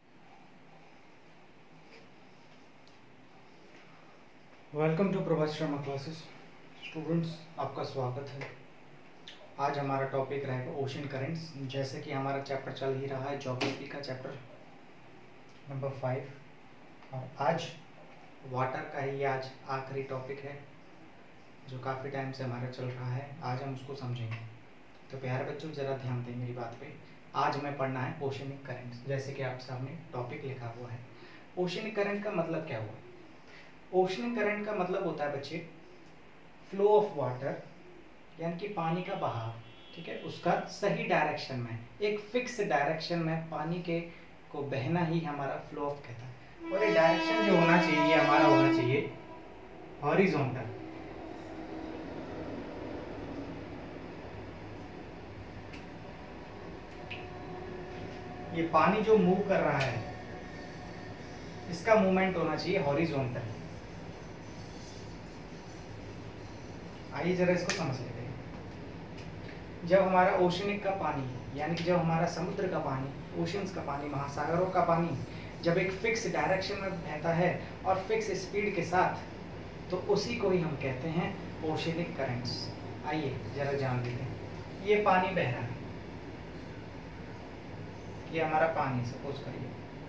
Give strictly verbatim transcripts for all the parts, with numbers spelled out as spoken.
Welcome to Prabhas Sharma classes. Students, आपका स्वागत है। आज हमारा टॉपिक रहेगा ओशन करेंट्स। जैसे कि हमारा चैप्टर चल ही रहा है ज्योग्राफी का चैप्टर नंबर फाइव, और आज वाटर का ही आज आखिरी टॉपिक है जो काफ़ी टाइम से हमारा चल रहा है। आज हम उसको समझेंगे। तो प्यारे बच्चों, ज़रा ध्यान दें मेरी बात पे। आज हमें पढ़ना है ओशनिक करेंट्स। जैसे कि आप सामने टॉपिक लिखा हुआ है। ओशनिक करंट का मतलब क्या हुआ? ओशनिक करंट का मतलब होता है बच्चे फ्लो ऑफ वाटर, यानी कि पानी का बहाव, ठीक है, उसका सही डायरेक्शन में, एक फिक्स डायरेक्शन में पानी के को बहना ही हमारा फ्लो ऑफ कहता है। और ये डायरेक्शन जो होना चाहिए ये हमारा होना चाहिए हॉरिजॉन्टल। ये पानी जो मूव कर रहा है इसका मूवमेंट होना चाहिए हॉरिजॉन्टल। आइए जरा इसको समझ लेते हैं। जब हमारा ओशनिक का पानी, यानी कि जब हमारा समुद्र का पानी, ओशंस का पानी, महासागरों का पानी जब एक फिक्स डायरेक्शन में बहता है और फिक्स स्पीड के साथ, तो उसी को ही हम कहते हैं ओशनिक करंट्स। आइए जरा जान लेते हैं। ये पानी बह रहा है, ये हमारा पानी, सपोज करिए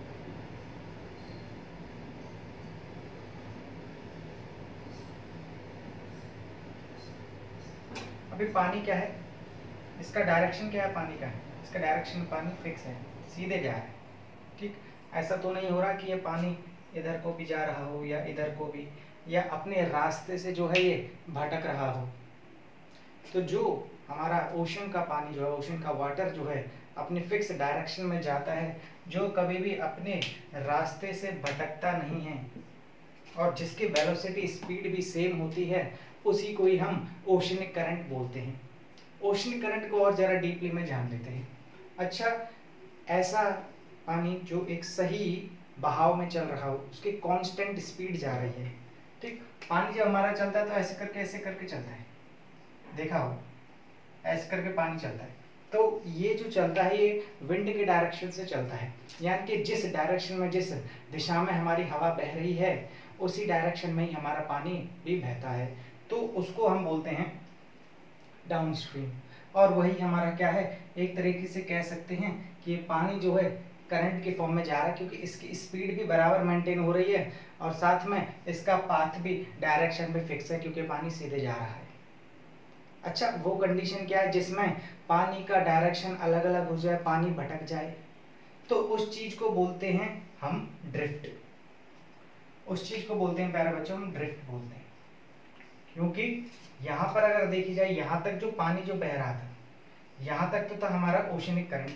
अभी पानी क्या है, इसका डायरेक्शन क्या है, पानी का है, इसका डायरेक्शन पानी फिक्स है, सीधे जा रहा है। ठीक, ऐसा तो नहीं हो रहा कि ये पानी इधर को भी जा रहा हो या इधर को भी, या अपने रास्ते से जो है ये भटक रहा हो। तो जो हमारा ओशन का पानी जो है, ओशन का वाटर जो है, अपने फिक्स डायरेक्शन में जाता है, जो कभी भी अपने रास्ते से भटकता नहीं है और जिसकी वेलोसिटी स्पीड भी सेम होती है, उसी को ही हम ओशनिक करंट बोलते हैं। ओशनिक करंट को और जरा डीपली में जान लेते हैं। अच्छा, ऐसा पानी जो एक सही बहाव में चल रहा हो, उसकी कांस्टेंट स्पीड जा रही है। ठीक, पानी जब हमारा चलता है तो ऐसे करके ऐसे करके चलता है, देखा हो, ऐसे करके पानी चलता है। तो ये जो चलता है ये विंड के डायरेक्शन से चलता है, यानी कि जिस डायरेक्शन में, जिस दिशा में हमारी हवा बह रही है, उसी डायरेक्शन में ही हमारा पानी भी बहता है। तो उसको हम बोलते हैं डाउनस्ट्रीम। और वही हमारा क्या है, एक तरीके से कह सकते हैं कि ये पानी जो है करंट के फॉर्म में जा रहा है, क्योंकि इसकी स्पीड भी बराबर मेंटेन हो रही है और साथ में इसका पाथ भी, डायरेक्शन भी फिक्स है, क्योंकि पानी सीधे जा रहा है। अच्छा, वो कंडीशन क्या है जिसमें पानी का डायरेक्शन अलग अलग हो जाए, पानी भटक जाए, तो उस चीज को बोलते हैं हम ड्रिफ्ट। उस चीज को बोलते हैं प्यारे बच्चों हम ड्रिफ्ट बोलते हैं। क्योंकि यहाँ पर अगर देखी जाए, यहाँ तक जो पानी जो बह रहा था, यहाँ तक तो था हमारा ओशनिक करंट,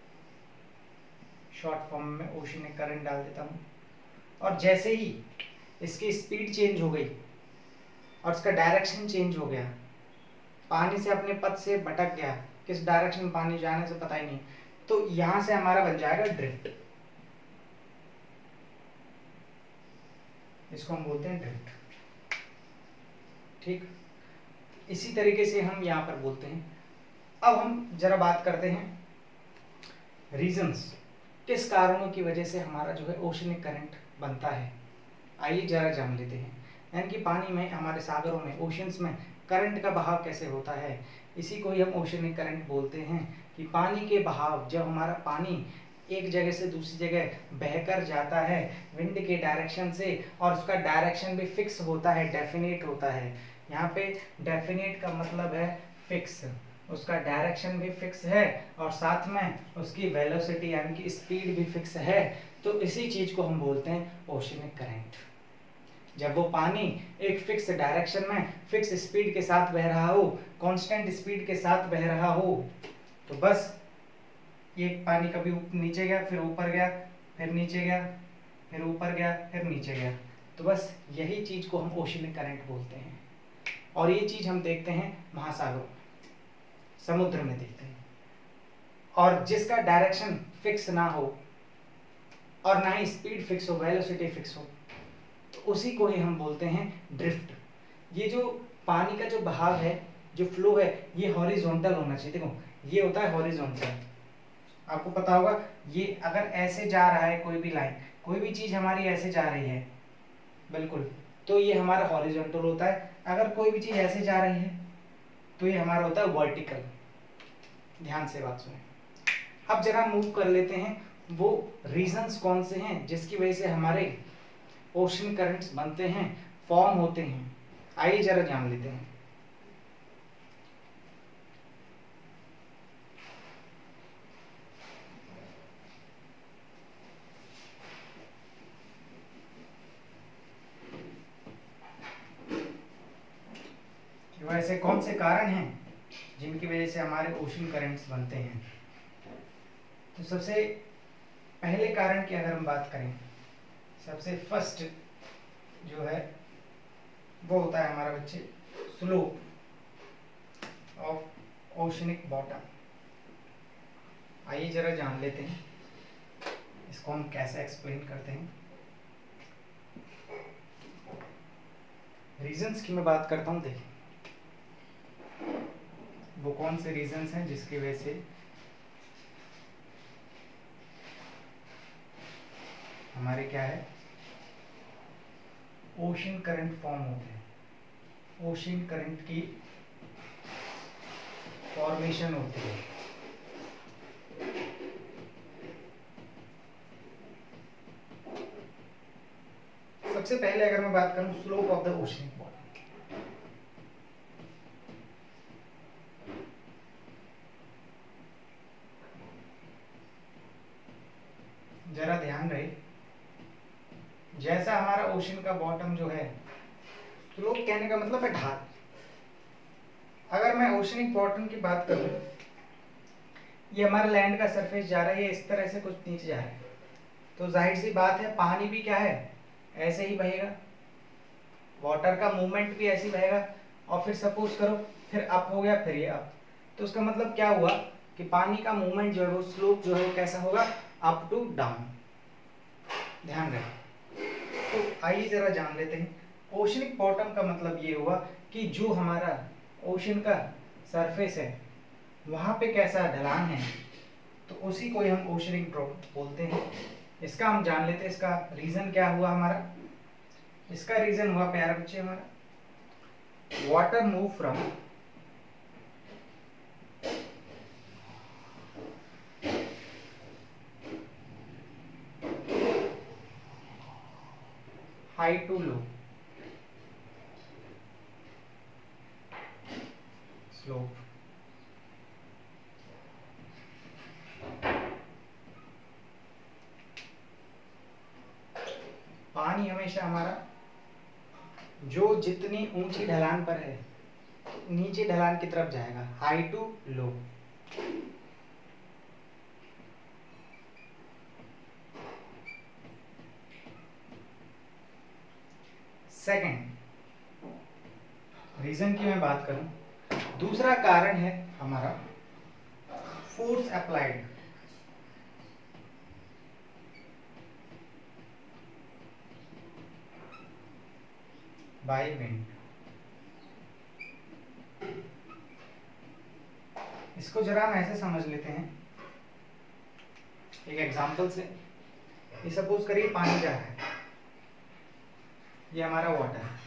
शॉर्ट फॉर्म में ओशनिक करंट डाल देता हूँ। और जैसे ही इसकी स्पीड चेंज हो गई और इसका डायरेक्शन चेंज हो गया, पानी से अपने पथ से भटक गया, किस डायरेक्शन में पानी जाने से पता ही नहीं, तो यहां से हमारा बन जाएगा ड्रिफ्ट। इसको हम बोलते हैं ड्रिफ्ट। ठीक, इसी तरीके से हम यहाँ पर बोलते हैं। अब हम जरा बात करते हैं रीजंस, किस कारणों की वजह से हमारा जो है ओशनिक करंट बनता है। आइए जरा जान लेते हैं। यानी कि पानी में, हमारे सागरों में, ओशंस में करंट का बहाव कैसे होता है, इसी को ही हम ओशनिक करंट बोलते हैं। कि पानी के बहाव, जब हमारा पानी एक जगह से दूसरी जगह बहकर जाता है विंड के डायरेक्शन से, और उसका डायरेक्शन भी फिक्स होता है, डेफिनेट होता है। यहाँ पे डेफिनेट का मतलब है फिक्स, उसका डायरेक्शन भी फिक्स है और साथ में उसकी वेलोसिटी यानी कि स्पीड भी फिक्स है, तो इसी चीज को हम बोलते हैं ओशनिक करंट। जब वो पानी एक फिक्स डायरेक्शन में फिक्स स्पीड के साथ बह रहा हो, कांस्टेंट स्पीड के साथ बह रहा हो, तो बस ये पानी कभी नीचे गया, फिर ऊपर गया, फिर नीचे गया, फिर ऊपर गया, फिर नीचे गया, तो बस यही चीज को हम ओशनिक करंट बोलते हैं। और ये चीज हम देखते हैं महासागरों, समुद्र में देखते हैं। और जिसका डायरेक्शन फिक्स ना हो और ना ही स्पीड फिक्स हो, वेलोसिटी फिक्स हो, तो उसी को ही हम बोलते हैं ड्रिफ्ट। ये जो पानी का जो बहाव है, जो फ्लो है, ये हॉरिजॉन्टल होना चाहिए। देखो, ये होता है हॉरिजॉन्टल। आपको पता होगा ये अगर ऐसे जा रहा है कोई भी लाइन, कोई भी चीज हमारी ऐसे जा रही है बिल्कुल, तो ये हमारा हॉरिजॉन्टल होता है। अगर कोई भी चीज ऐसे जा रही है तो ये हमारा होता है वर्टिकल। ध्यान से बात सुने। अब जरा मूव कर लेते हैं वो रीजंस कौन से हैं जिसकी वजह से हमारे ओशन करंट्स बनते हैं, फॉर्म होते हैं। आइए जरा जान लेते हैं। ऐसे कौन से कारण हैं जिनकी वजह से हमारे ओशन करंट्स बनते हैं। तो सबसे पहले कारण की अगर हम बात करें, सबसे फर्स्ट जो है वो होता है हमारा बच्चे स्लोप ऑफ ओशनिक बॉटम। आइए जरा जान लेते हैं इसको हम कैसे एक्सप्लेन करते हैं। रीजंस की मैं बात करता हूं, देखिए वो कौन से रीजंस हैं जिसकी वजह से हमारे क्या है ओशन करंट फॉर्म होते हैं, ओशन करंट की फॉर्मेशन होती है। सबसे पहले अगर मैं बात करूं slope of the oceanic bottom, जरा ध्यान रहे, जैसा हमारा ओशन का बॉटम जो है, स्लोप कहने का मतलब है ढाल। अगर मैं ओशनिक बॉटम की बात करूं, ये हमारा लैंड का सरफेस जा रहा है, ये इस तरह से कुछ नीचे जा रहा है, तो जाहिर सी बात है पानी भी क्या है ऐसे ही बहेगा, वाटर का मूवमेंट भी ऐसे ही बहेगा। और फिर सपोज करो फिर अप हो गया, फिर ये अप, तो उसका मतलब क्या हुआ कि पानी का मूवमेंट जो है वो स्लोप जो है वो कैसा होगा, अप टू डाउन। ध्यान रखें। तो आइए जरा जान लेते हैं ओशनिक बॉटम का मतलब ये हुआ कि जो हमारा ओशन का सरफेस है वहां पे कैसा ढलान है, तो उसी को ही हम ओशनिक ड्रॉप बोलते हैं। इसका हम जान लेते हैं इसका रीजन क्या हुआ हमारा। इसका रीजन हुआ प्यारे बच्चे हमारा water move from high to low slope. पानी हमेशा हमारा जो जितनी ऊंची ढलान पर है नीचे ढलान की तरफ जाएगा, high to low. Second region की मैं बात करूं, दूसरा कारण है हमारा फोर्स अप्लाइड। By wind. इसको जरा हम ऐसे समझ लेते हैं एक एग्जांपल से। ये सपोज करिए पानी जा रहा है, ये हमारा वाटर है,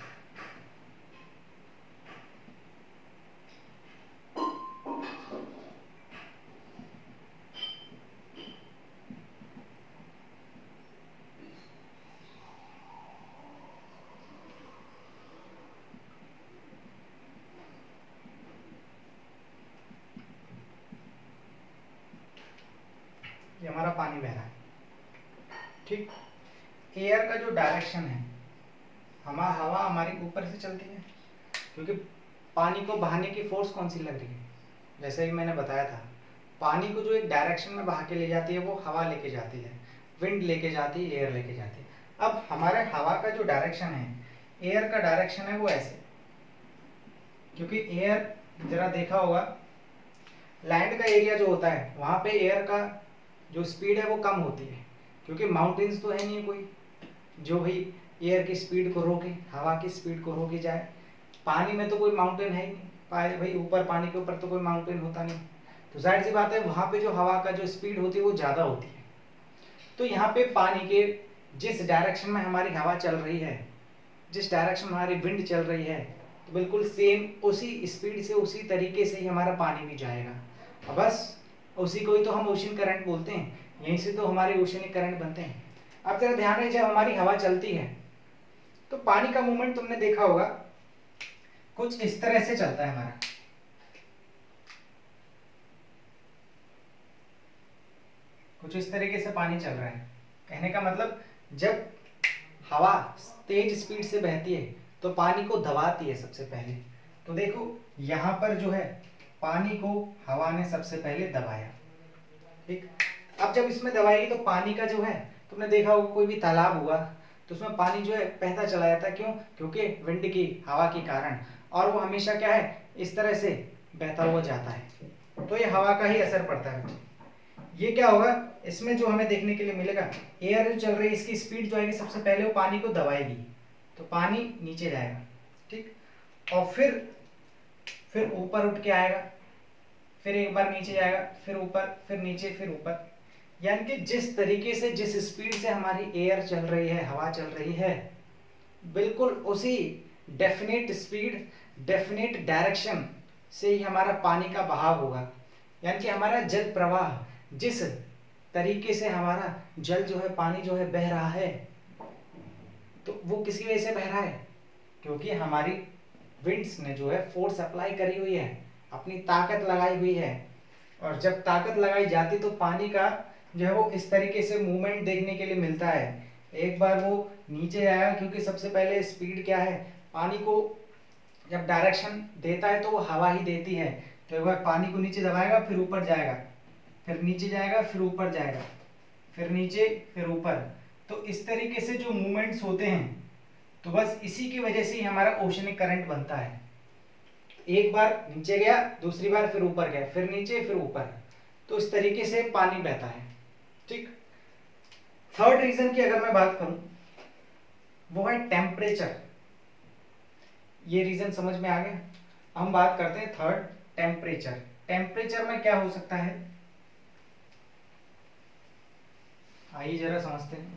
ये हमारा पानी बह रहा है, ठीक। एयर का जो डायरेक्शन है, हमा हवा हमारी ऊपर से चलती है क्योंकि पानी को बहाने की फोर्स कौन सी लग रही है, जैसे ही मैंने बताया था पानी को जो एक डायरेक्शन में बहा के ले जाती है वो हवा लेके जाती है, विंड लेके जाती है, एयर लेके जाती है। अब हमारे हवा का जो डायरेक्शन है, एयर का डायरेक्शन है वो ऐसे, क्योंकि एयर जरा देखा होगा लैंड का एरिया जो होता है वहां पे एयर का जो स्पीड है वो कम होती है, क्योंकि माउंटेन्स तो है नहीं कोई जो भाई एयर की स्पीड को रोके, हवा की स्पीड को रोके जाए। पानी में तो कोई माउंटेन है ही नहीं, भाई ऊपर पानी के ऊपर तो कोई माउंटेन होता नहीं, तो जाहिर सी बात है वहां पे जो हवा का जो स्पीड होती है वो ज्यादा होती है। तो यहाँ पे पानी के जिस डायरेक्शन में हमारी हवा चल रही है, जिस डायरेक्शन में हमारी विंड चल रही है, तो बिल्कुल सेम उसी स्पीड से उसी तरीके से ही हमारा पानी भी जाएगा। अब बस उसी को ही तो हम ओशन करंट बोलते हैं, यहीं से तो हमारे ओशनिक करंट बनते हैं। अब जरा ध्यान रहे, जब हमारी हवा चलती है तो पानी का मूवमेंट तुमने देखा होगा कुछ इस तरह से चलता है हमारा, कुछ इस तरीके से पानी चल रहा है। कहने का मतलब जब हवा तेज स्पीड से बहती है तो पानी को दबाती है सबसे पहले। तो देखो यहाँ पर जो है पानी को हवा ने सबसे पहले दबाया, ठीक। अब जब इसमें दबाएगी तो पानी का जो है, तुमने देखा होगा कोई भी तालाब हुआ तो उसमें पानी जो है बहता चला जाता है। क्यों? क्योंकि विंड की, हवा के कारण, और वो हमेशा क्या है, इस तरह से बहता हुआ जाता है। तो ये हवा का ही असर पड़ता है बच्चे। ये क्या होगा, इसमें जो हमें देखने के लिए मिलेगा, एयर जो चल रही है इसकी स्पीड जो आएगी सबसे पहले वो पानी को दबाएगी, तो पानी नीचे जाएगा, ठीक। और फिर फिर ऊपर उठ के आएगा, फिर एक बार नीचे जाएगा, फिर ऊपर, फिर नीचे, फिर ऊपर। यानी कि जिस तरीके से, जिस स्पीड से हमारी एयर चल रही है, हवा चल रही है, बिल्कुल उसी डेफिनेट स्पीड, डेफिनेट डायरेक्शन से ही हमारा पानी का बहाव होगा। यानी कि हमारा जल प्रवाह, जिस तरीके से हमारा जल जो है, पानी जो है बह रहा है, तो वो किसी वजह से बह रहा है, क्योंकि हमारी विंड्स ने जो है फोर्स अप्लाई करी हुई है, अपनी ताकत लगाई हुई है। और जब ताकत लगाई जाती तो पानी का जो है वो इस तरीके से मूवमेंट देखने के लिए मिलता है। एक बार वो नीचे आएगा, क्योंकि सबसे पहले स्पीड क्या है, पानी को जब डायरेक्शन देता है तो वो हवा ही देती है। तो एक बार पानी को नीचे दबाएगा, फिर ऊपर जाएगा, फिर नीचे जाएगा, फिर ऊपर जाएगा, फिर नीचे, फिर ऊपर। तो इस तरीके से जो मूवमेंट्स होते हैं, तो बस इसी की वजह से ही हमारा ओशनिक करंट बनता है। एक बार नीचे गया, दूसरी बार फिर ऊपर गया, फिर नीचे, फिर ऊपर। तो इस तरीके से पानी बहता है, ठीक। थर्ड रीजन की अगर मैं बात करूं, वो है टेम्परेचर। ये रीजन समझ में आ गया। हम बात करते हैं थर्ड, टेम्परेचर। टेम्परेचर में क्या हो सकता है, आइए जरा समझते हैं।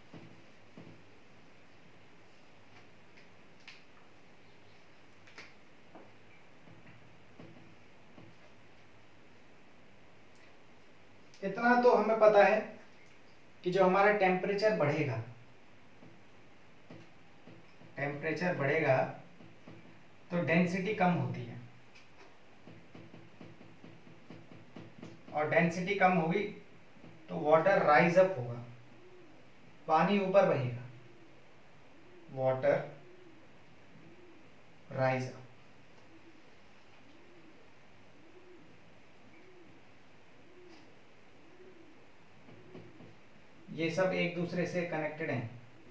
इतना तो हमें पता है कि जो हमारा टेम्परेचर बढ़ेगा, टेम्परेचर बढ़ेगा तो डेंसिटी कम होती है, और डेंसिटी कम होगी तो वाटर राइज अप होगा, पानी ऊपर बहेगा, वाटर राइज अप। ये सब एक दूसरे से कनेक्टेड हैं।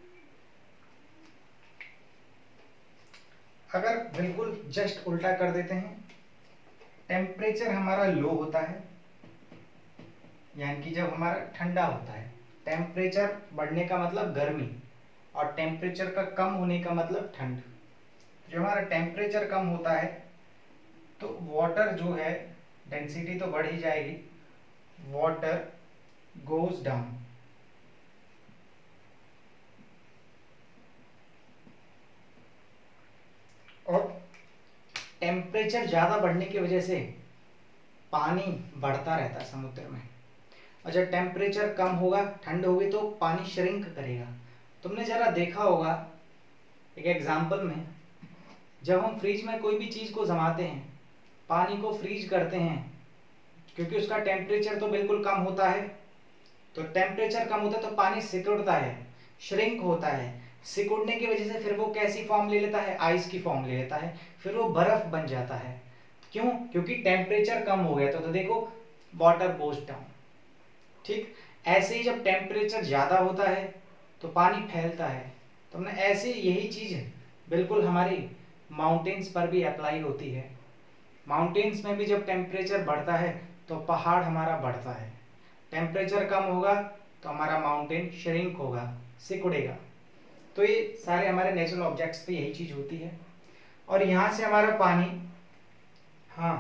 अगर बिल्कुल जस्ट उल्टा कर देते हैं, टेम्परेचर हमारा लो होता है, यानी कि जब हमारा ठंडा होता है, टेम्परेचर बढ़ने का मतलब गर्मी, और टेम्परेचर का कम होने का मतलब ठंड। जब हमारा टेम्परेचर कम होता है तो वाटर जो है, डेंसिटी तो बढ़ ही जाएगी, वाटर गोज डाउन। और टेम्परेचर ज़्यादा बढ़ने की वजह से पानी बढ़ता रहता है समुद्र में, और जब टेम्परेचर कम होगा, ठंड होगी, तो पानी श्रिंक करेगा। तुमने ज़रा देखा होगा एक एग्जाम्पल में, जब हम फ्रीज में कोई भी चीज़ को जमाते हैं, पानी को फ्रीज करते हैं, क्योंकि उसका टेम्परेचर तो बिल्कुल कम होता है, तो टेम्परेचर कम होता है तो पानी सिकुड़ता है, श्रिंक होता है। सिकुड़ने की वजह से फिर वो कैसी फॉर्म ले लेता है, आइस की फॉर्म ले लेता है, फिर वो बर्फ बन जाता है। क्यों? क्योंकि टेम्परेचर कम हो गया तो, तो देखो वाटर गोज डाउन, ठीक। ऐसे ही जब टेम्परेचर ज़्यादा होता है तो पानी फैलता है। तो हमने ऐसे यही चीज़ बिल्कुल हमारी माउंटेन्स पर भी अप्लाई होती है। माउंटेन्स में भी जब टेम्परेचर बढ़ता है तो पहाड़ हमारा बढ़ता है, टेम्परेचर कम होगा तो हमारा माउंटेन श्रिंक होगा, सिकुड़ेगा। तो ये सारे हमारे नेचुरल ऑब्जेक्ट्स पे यही चीज़ होती है। और यहाँ से हमारा पानी, हाँ,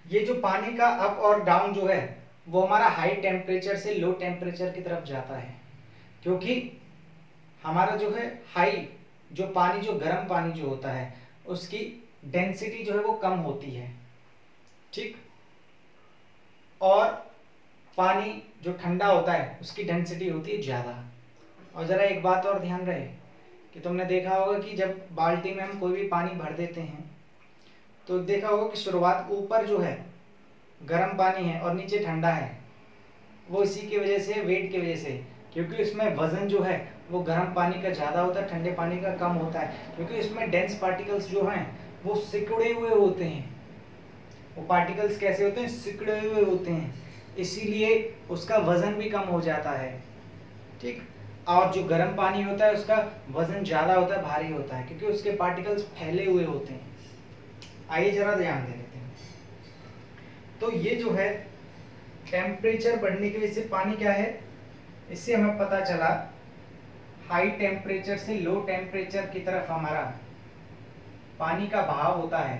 ये जो पानी का अप और डाउन जो है वो हमारा हाई टेम्परेचर से लो टेम्परेचर की तरफ जाता है, क्योंकि हमारा जो है हाई जो पानी जो गर्म पानी जो होता है उसकी डेंसिटी जो है वो कम होती है, ठीक। और पानी जो ठंडा होता है उसकी डेंसिटी होती है ज़्यादा। और ज़रा एक बात और ध्यान रहे कि तुमने देखा होगा कि जब बाल्टी में हम कोई भी पानी भर देते हैं तो देखा होगा कि शुरुआत ऊपर जो है गर्म पानी है और नीचे ठंडा है, वो इसी की वजह से, वेट की वजह से, क्योंकि उसमें वजन जो है वो गर्म पानी का ज़्यादा होता है, ठंडे पानी का कम होता है, क्योंकि इसमें डेंस पार्टिकल्स जो हैं वो सिकुड़े हुए होते हैं। वो पार्टिकल्स कैसे होते हैं? सिकुड़े हुए होते हैं, इसीलिए उसका वजन भी कम हो जाता है, ठीक। और जो गर्म पानी होता है उसका वजन ज़्यादा होता है, भारी होता है, क्योंकि उसके पार्टिकल्स फैले हुए होते हैं। आइए जरा ध्यान दे लेते हैं। तो ये जो है टेम्परेचर बढ़ने की वजह से पानी क्या है, इससे हमें पता चला हाई टेम्परेचर से लो टेम्परेचर की तरफ हमारा पानी का बहाव होता है,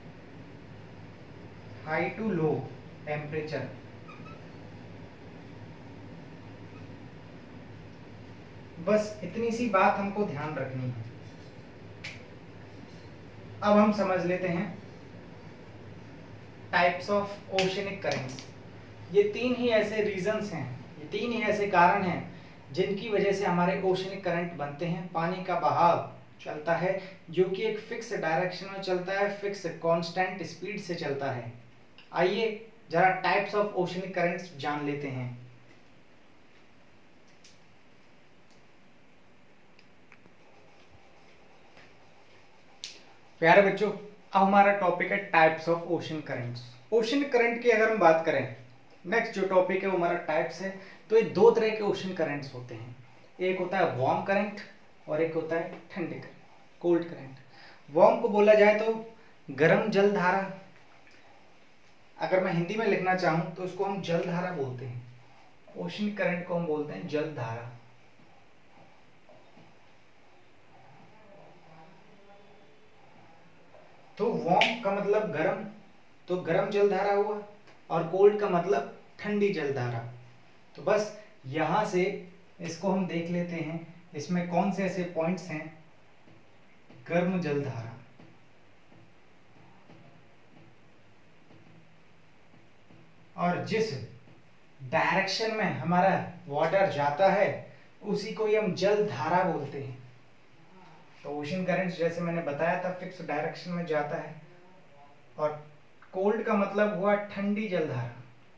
हाई टू लो टेम्परेचर। बस इतनी सी बात हमको ध्यान रखनी है। अब हम समझ लेते हैं टाइप्स ऑफ ओशनिक करेंट्स। ये तीन ही ऐसे रीजंस हैं, ये तीन ही ऐसे कारण हैं जिनकी वजह से हमारे ओशनिक करंट बनते हैं। पानी का बहाव चलता है जो कि एक फिक्स डायरेक्शन में चलता है, फिक्स कांस्टेंट स्पीड से चलता है। आइए जरा टाइप्स ऑफ ओशनिक करंट्स जान लेते हैं। प्यारे बच्चों, अब हमारा टॉपिक है types of ocean currents. Ocean current की अगर हम बात करें, नेक्स्ट जो टॉपिक है वो हमारा टाइप्स है। तो ये दो तरह के ओशन करंट्स होते हैं, एक होता है वार्म करंट और एक होता है ठंडे करंट, कोल्ड करंट। वार्म को बोला जाए तो गर्म जल धारा, अगर मैं हिंदी में लिखना चाहूं तो उसको हम जल धारा बोलते हैं। ओशन करंट को हम बोलते हैं जल धारा। तो वार्म का मतलब गर्म, तो गर्म जल धारा हुआ, और कोल्ड का मतलब ठंडी जल धारा। तो बस यहां से इसको हम देख लेते हैं, इसमें कौन से ऐसे पॉइंट्स हैं। गर्म जल धारा, और जिस डायरेक्शन में हमारा वाटर जाता है उसी को ही हम जल धारा बोलते हैं। तो ओशन करंट जैसे मैंने बताया था फिक्स डायरेक्शन में जाता है, और कोल्ड का मतलब हुआ ठंडी जलधारा।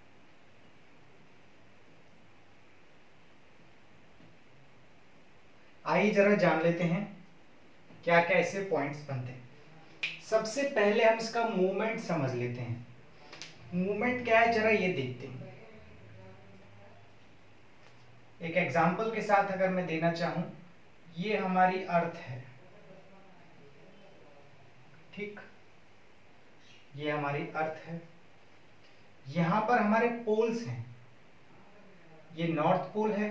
आइए जरा जान लेते हैं क्या क्या ऐसे पॉइंट्स बनते हैं। सबसे पहले हम इसका मूवमेंट समझ लेते हैं। मूवमेंट क्या है जरा ये देखते हैं। एक एग्जांपल के साथ अगर मैं देना चाहूं, ये हमारी अर्थ है, ठीक, ये हमारी अर्थ है। यहां पर हमारे पोल्स हैं, ये नॉर्थ पोल है,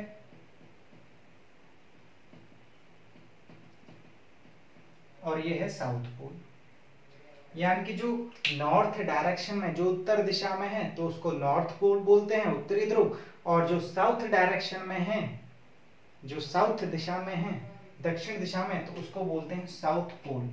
और ये है साउथ पोल। यानी कि जो नॉर्थ डायरेक्शन में, जो उत्तर दिशा में है तो उसको नॉर्थ पोल बोलते हैं, उत्तरी ध्रुव, और जो साउथ डायरेक्शन में है, जो साउथ दिशा में है, दक्षिण दिशा में, तो उसको बोलते हैं साउथ पोल।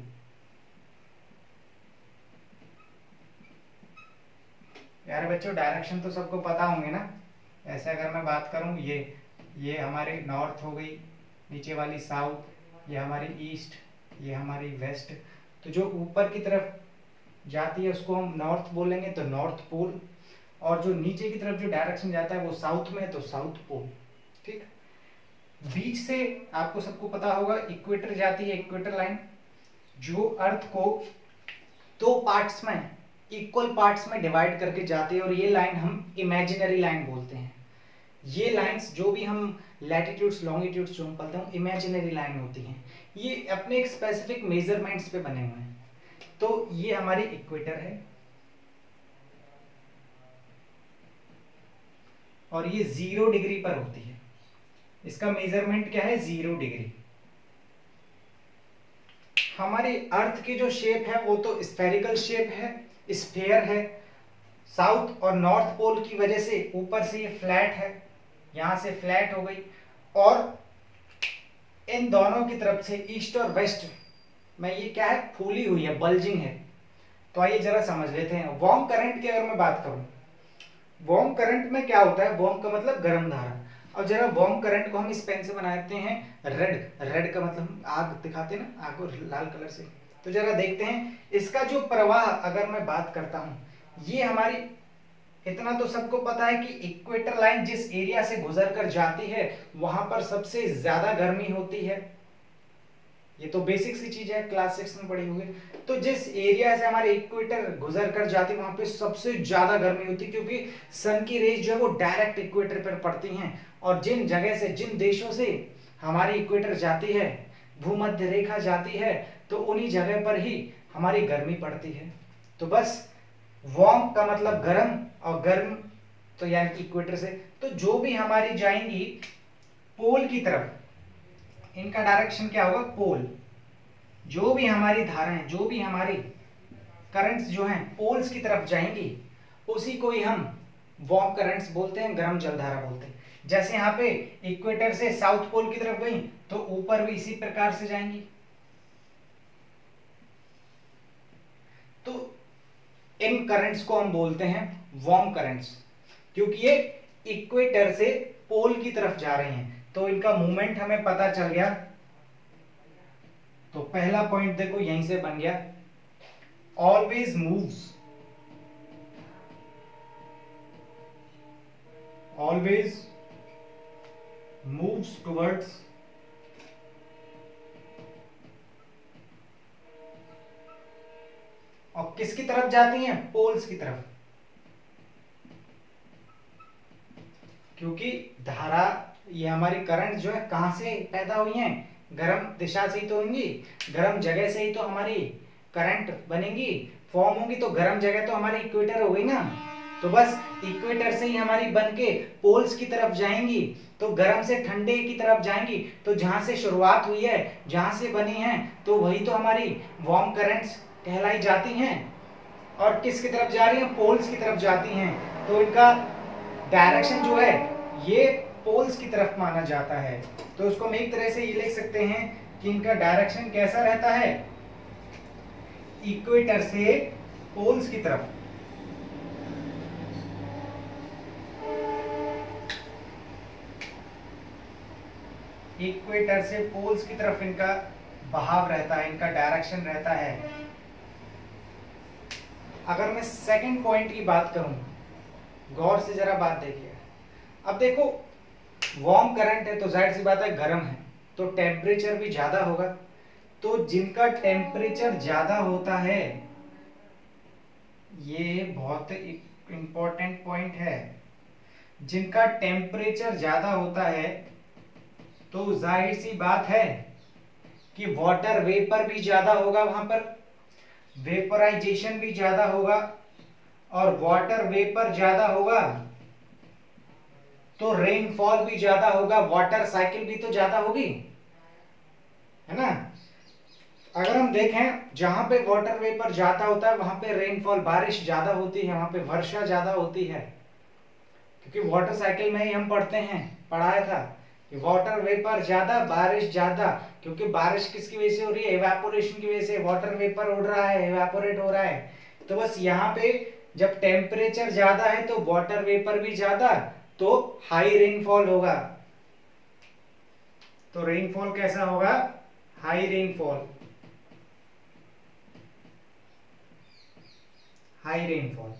यार बच्चों डायरेक्शन तो सबको पता होंगे ना। ऐसे अगर मैं बात करूं, ये ये हमारी नॉर्थ हो गई, नीचे वाली साउथ, ये हमारी ईस्ट, ये हमारी वेस्ट। तो जो ऊपर की तरफ जाती है उसको हम नॉर्थ बोलेंगे, तो नॉर्थ पोल, और जो नीचे की तरफ जो डायरेक्शन जाता है वो साउथ में है, तो साउथ पोल, ठीक। बीच से आपको सबको पता होगा इक्वेटर जाती है, इक्वेटर लाइन, जो अर्थ को दो पार्ट्स में, इक्वल पार्ट्स में डिवाइड करके जाती है, और ये लाइन हम इमेजिनरी लाइन बोलते हैं। ये लाइंस जो भी हम लैटिट्यूड्स लॉन्गिट्यूड्स जो हम पढ़ते हैं इमेजिनरी लाइन होती हैं, ये अपने एक स्पेसिफिक मेजरमेंट्स पे बने हुए हैं। तो ये हमारी इक्वेटर है, और ये जीरो डिग्री पर होती है। इसका मेजरमेंट क्या है? Zero degree. हमारी अर्थ की जो शेप है वो तो स्फेरिकल शेप है, स्फेयर है, साउथ और नॉर्थ पोल की वजह से ऊपर से ये फ्लैट है, यहां से फ्लैट हो गई, और इन दोनों की तरफ से ईस्ट और वेस्ट में ये क्या है, फूली हुई है, बल्जिंग है। तो आइए जरा समझ लेते हैं। वार्म करंट की अगर मैं बात करूं, वार्म करंट में क्या होता है, वार्म का मतलब गर्म धारा। और जरा वार्म करंट को हम इस पेन से बनाते हैं रेड, रेड का मतलब आग दिखाते हैं ना, आग को लाल कलर से। तो जरा देखते हैं इसका जो प्रवाह अगर मैं बात करता हूं, ये हमारी, इतना तो सबको पता है कि इक्वेटर लाइन जिस एरिया से गुजर कर जाती है वहां पर सबसे ज्यादा गर्मी होती है। ये तो बेसिक सी चीज है, क्लास सिक्स में पढ़ी होगी। तो जिस एरिया से हमारे इक्वेटर गुजर कर जाती है वहां पे सबसे ज्यादा गर्मी होती है, क्योंकि सन की रेज जो है वो डायरेक्ट इक्वेटर पर पड़ती हैं। और जिन जगह से, जिन देशों से हमारी इक्वेटर जाती है, भूमध्य रेखा जाती है, तो उन्हीं जगह पर ही हमारी गर्मी पड़ती है। तो बस वार्म का मतलब गर्म, और गर्म तो यानी कि इक्वेटर से। तो जो भी हमारी जाएंगी पोल की तरफ, इनका डायरेक्शन क्या होगा, पोल। जो भी हमारी धाराएं, जो भी हमारी करंट्स जो हैं पोल्स की तरफ जाएंगी, उसी को ही हम वार्म करंट्स बोलते हैं, गर्म जलधारा बोलते हैं। जैसे यहाँ पे इक्वेटर से साउथ पोल की तरफ गई तो ऊपर भी इसी प्रकार से जाएंगी। तो इन करंट्स को हम बोलते हैं वार्म करंट्स, क्योंकि ये इक्वेटर से पोल की तरफ जा रहे हैं। तो इनका मूवमेंट हमें पता चल गया। तो पहला पॉइंट देखो यहीं से बन गया, always moves, always moves towards और किसकी तरफ जाती हैं, पोल्स की तरफ। क्योंकि धारा, ये हमारी करंट जो है कहां से पैदा हुई है, गर्म दिशा से ही तो होंगी, गर्म जगह से ही तो हमारी करंट बनेगी, फॉर्म होगी। तो गर्म जगह तो हमारी इक्वेटर हो गई ना। तो बस इक्वेटर से ही हमारी बनके पोल्स की तरफ जाएंगी, तो गर्म से ठंडे की तरफ जाएंगी। तो जहां से शुरुआत हुई है, जहां से बनी है, तो वही तो हमारी वार्म करंट्स कहलाई जाती हैं। और किसकी तरफ जा रही हैं, पोल्स की तरफ जाती हैं। तो इनका डायरेक्शन जो है ये पोल्स की तरफ माना जाता है। तो उसको हम एक तरह से ये लिख सकते हैं कि इनका डायरेक्शन कैसा रहता है, इक्वेटर से पोल्स की तरफ। इक्वेटर से पोल्स की तरफ इनका बहाव रहता है, इनका डायरेक्शन रहता है। अगर मैं सेकंड पॉइंट की बात करूं, गौर से जरा बात देखिए। अब देखो वार्म करंट है तो जाहिर सी बात है गर्म है, तो टेम्परेचर भी ज्यादा होगा। तो जिनका टेम्परेचर ज्यादा होता है, ये बहुत इंपॉर्टेंट पॉइंट है, जिनका टेम्परेचर ज्यादा होता है तो जाहिर सी बात है कि वाटर वेपर भी ज्यादा होगा, वहां पर वेपराइजेशन भी ज्यादा होगा। और वाटर वेपर ज्यादा होगा तो रेनफॉल भी ज्यादा होगा, वाटर साइकिल भी तो ज्यादा होगी, है ना। अगर हम देखें जहां पे वाटर वेपर ज्यादा होता है वहां पे रेनफॉल, बारिश ज्यादा होती है, वहां पे वर्षा ज्यादा होती है। क्योंकि वाटर साइकिल में ही हम पढ़ते हैं, पढ़ाया था कि वाटर वेपर ज्यादा, बारिश ज्यादा। क्योंकि बारिश किसकी वजह से हो रही है, इवेपोरेशन की वजह से, वाटर वेपर उड़ रहा है, इवेपोरेट हो रहा है। तो बस यहाँ पे जब टेम्परेचर ज्यादा है तो वाटर वेपर भी ज्यादा, तो हाई रेनफॉल होगा। तो रेनफॉल कैसा होगा, हाई रेनफॉल, हाई रेनफॉल।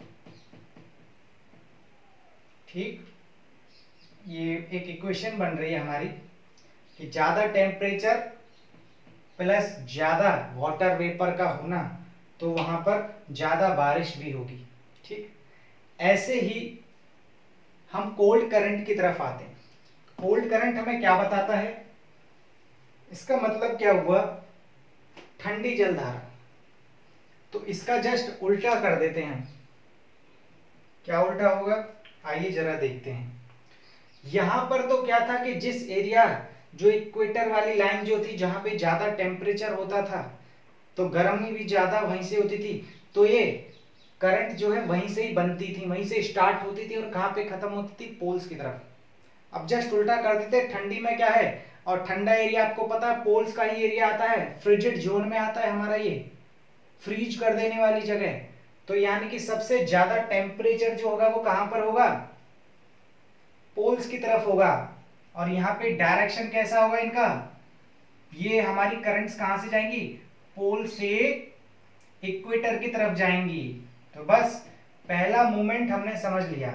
ठीक, ये एक इक्वेशन बन रही है हमारी कि ज्यादा टेम्परेचर प्लस ज्यादा वाटर वेपर का होना, तो वहां पर ज्यादा बारिश भी होगी। ठीक, ऐसे ही हम कोल्ड करंट की तरफ आते हैं। कोल्ड करंट हमें क्या बताता है, इसका मतलब क्या हुआ, ठंडी जलधारा। तो इसका जस्ट उल्टा कर देते हैं। क्या उल्टा होगा, आइए जरा देखते हैं। यहां पर तो क्या था कि जिस एरिया, जो इक्वेटर वाली लाइन जो थी, जहां पे ज्यादा टेम्परेचर होता था तो गर्मी भी ज्यादा वहीं से होती थी। तो ये करंट जो है वहीं से ही बनती थी, वहीं से स्टार्ट होती थी और कहाँ पे खत्म होती थी, पोल्स की तरफ। अब जस्ट उल्टा कर देते, ठंडी में क्या है, और ठंडा एरिया आपको पता है पोल्स का ही एरिया आता है, फ्रिजिड जोन में आता है हमारा, ये फ्रीज कर देने वाली जगह। तो यानी कि सबसे ज्यादा टेम्परेचर जो होगा वो कहां पर होगा, पोल्स की तरफ होगा। और यहाँ पे डायरेक्शन कैसा होगा इनका, ये हमारी करंट्स कहां से जाएंगी, पोल से इक्वेटर की तरफ जाएंगी। तो बस पहला मूवमेंट हमने समझ लिया,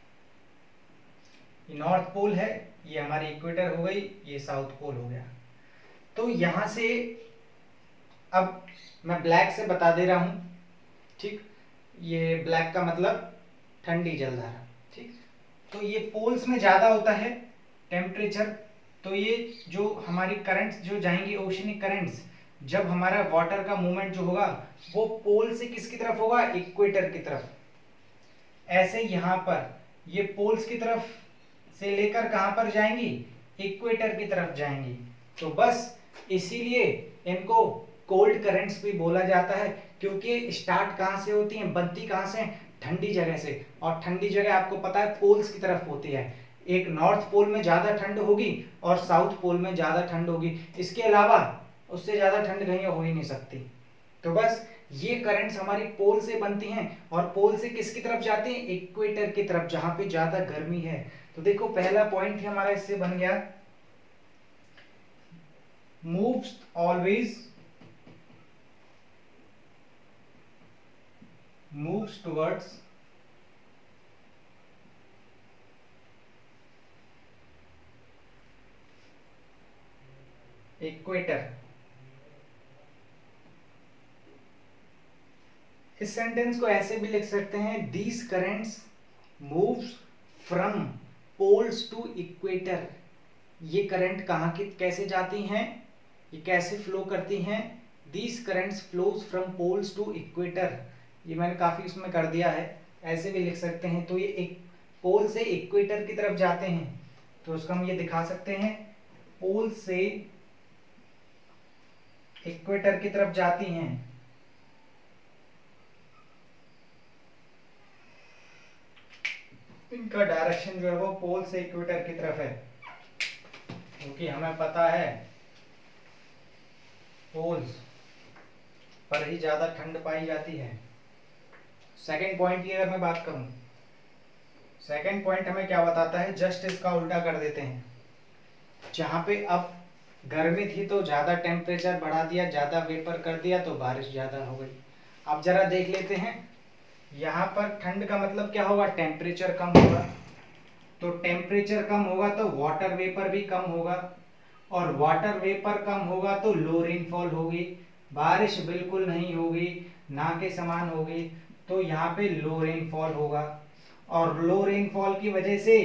ये नॉर्थ पोल है, ये हमारी इक्वेटर हो गई, ये साउथ पोल हो गया। तो यहां से अब मैं ब्लैक से बता दे रहा हूं, ठीक, ये ब्लैक का मतलब ठंडी जलधारा, ठीक। तो ये पोल्स में ज्यादा होता है टेम्परेचर, तो ये जो हमारी करंट्स जो जाएंगी ओशनिक करंट्स, जब हमारा वाटर का मूवमेंट जो होगा वो पोल से किसकी तरफ होगा, इक्वेटर की तरफ। ऐसे यहाँ पर ये पोल्स की तरफ से लेकर कहां पर जाएंगी, इक्वेटर की तरफ जाएंगी। तो बस इसीलिए इनको कोल्ड करंट्स भी बोला जाता है, क्योंकि स्टार्ट कहां से होती हैं, बनती कहां से, ठंडी जगह से। और ठंडी जगह आपको पता है पोल्स की तरफ होती है, एक नॉर्थ पोल में ज्यादा ठंड होगी और साउथ पोल में ज्यादा ठंड होगी, इसके अलावा उससे ज्यादा ठंड कहीं हो ही नहीं सकती। तो बस ये करंट्स हमारी पोल से बनती हैं और पोल से किसकी तरफ जाती हैं, इक्वेटर की तरफ, जहां पे ज्यादा गर्मी है। तो देखो पहला पॉइंट ही हमारा इससे बन गया, moves always moves towards equator. इस सेंटेंस को ऐसे भी लिख सकते हैं, these currents moves from poles to equator. ये करंट कहाँ की कैसे जाती हैं, ये कैसे फ्लो करती हैं, these currents flows from poles to equator. ये मैंने काफी उसमें कर दिया है, ऐसे भी लिख सकते हैं। तो ये एक पोल से इक्वेटर की तरफ जाते हैं, तो उसको हम ये दिखा सकते हैं, पोल से इक्वेटर की तरफ जाती हैं। इनका डायरेक्शन जो है वो पोल से इक्वेटर की तरफ है, क्योंकि हमें पता है पोल्स पर ही ज्यादा ठंड पाई जाती है। सेकंड पॉइंट की अगर मैं बात करूं, सेकंड पॉइंट हमें क्या बताता है, जस्ट इसका उल्टा कर देते हैं। जहां पे अब गर्मी थी तो ज्यादा टेम्परेचर बढ़ा दिया, ज्यादा वेपर कर दिया तो बारिश ज्यादा हो गई। अब जरा देख लेते हैं, यहाँ पर ठंड का मतलब क्या होगा, टेम्परेचर कम होगा। तो टेम्परेचर कम होगा तो वाटर वेपर भी कम होगा, और वाटर वेपर कम होगा तो लो रेनफॉल होगी, बारिश बिल्कुल नहीं होगी, ना के समान होगी। तो यहाँ पे लो रेनफॉल होगा, और लो रेनफॉल की वजह से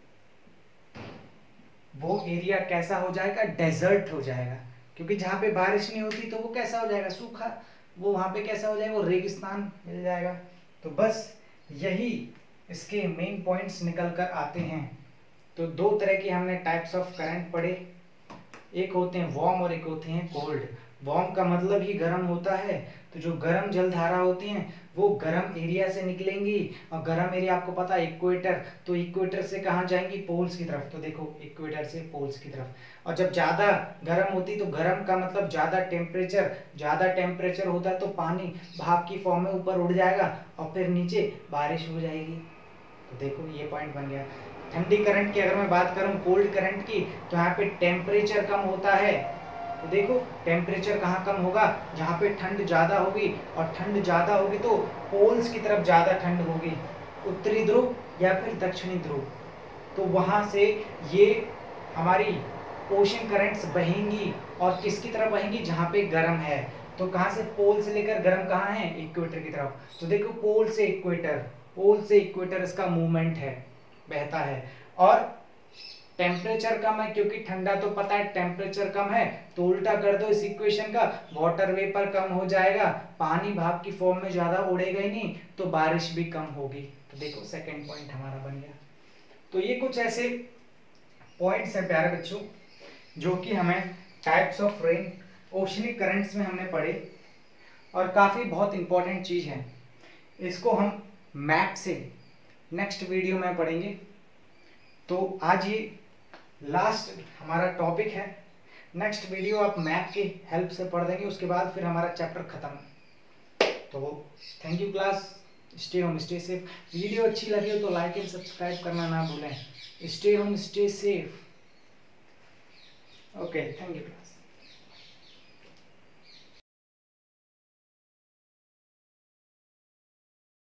वो एरिया कैसा हो जाएगा, डेजर्ट हो जाएगा। क्योंकि जहाँ पे बारिश नहीं होती तो वो कैसा हो जाएगा, सूखा, वो वहाँ पे कैसा हो जाएगा, वो रेगिस्तान मिल जाएगा। तो बस यही इसके मेन पॉइंट्स निकल कर आते हैं। तो दो तरह के हमने टाइप्स ऑफ करंट पढ़े, एक होते हैं वार्म और एक होते हैं कोल्ड। वार्म का मतलब ही गर्म होता है, तो जो गर्म जलधारा होती हैं वो गर्म एरिया से निकलेंगी, और गर्म एरिया आपको पता है इक्वेटर, तो इक्वेटर से कहाँ जाएंगी, पोल्स की तरफ। तो देखो इक्वेटर से पोल्स की तरफ। और जब ज्यादा गर्म होती तो गर्म का मतलब ज्यादा टेम्परेचर, ज्यादा टेम्परेचर होता है तो पानी भाप की फॉर्म में ऊपर उड़ जाएगा और फिर नीचे बारिश हो जाएगी। तो देखो ये पॉइंट बन गया। ठंडी करंट की अगर मैं बात करूं, कोल्ड करंट की, तो यहाँ पे टेम्परेचर कम होता है। तो देखो टेम्परेचर कहाँ कम होगा, जहाँ पे ठंड ज्यादा होगी, और ठंड ज्यादा होगी तो पोल्स की तरफ ज्यादा ठंड होगी, उत्तरी ध्रुव या फिर दक्षिणी ध्रुव। तो वहां से ये हमारी ओशन करंट्स बहेंगी, और किसकी तरफ बहेंगी, जहाँ पे गर्म है। तो कहाँ से, पोल से लेकर गर्म कहाँ है, इक्वेटर की तरफ। तो देखो पोल से इक्वेटर, पोल से इक्वेटर इसका मूवमेंट है, बहता है। और टेम्परेचर कम है, क्योंकि ठंडा तो पता है टेम्परेचर कम है, तो उल्टा कर दो इस इक्वेशन का, वाटर वेपर कम हो जाएगा, पानी भाप की फॉर्म में ज्यादा उड़ेगा ही नहीं, तो बारिश भी कम होगी। तो देखो सेकंड पॉइंट हमारा बन गया। तो ये कुछ ऐसे पॉइंट्स हैं प्यारे बच्चों, जो कि हमें types of rain oceanic currents में हमने पढ़े, और काफी बहुत इंपॉर्टेंट चीज है। इसको हम मैप से नेक्स्ट वीडियो में पढ़ेंगे। तो आज ये लास्ट हमारा टॉपिक है। नेक्स्ट वीडियो आप मैप की हेल्प से पढ़ देंगे, उसके बाद फिर हमारा चैप्टर खत्म। तो thank you class, stay home stay safe. Video अच्छी लगी हो तो लाइक एंड सब्सक्राइब करना ना भूलें। Stay home stay safe. Okay, thank you class.